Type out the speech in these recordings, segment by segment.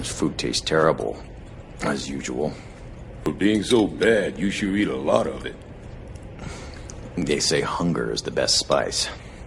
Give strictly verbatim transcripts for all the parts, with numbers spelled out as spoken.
This food tastes terrible, as usual. For being so bad, you should eat a lot of it. They say hunger is the best spice.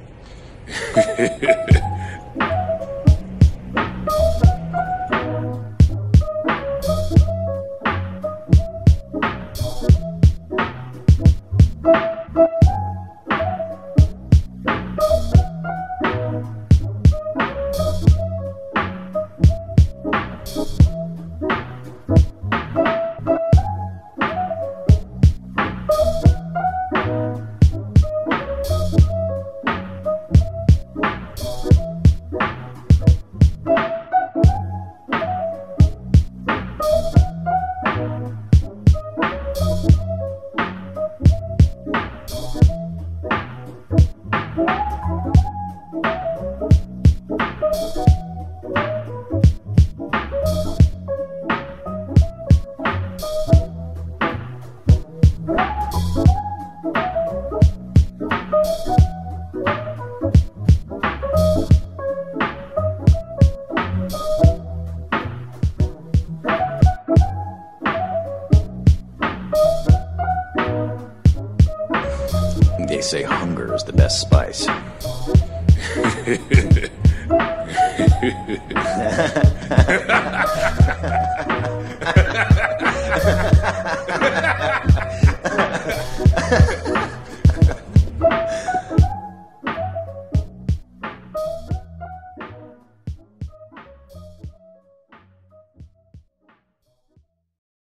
They say hunger is the best spice.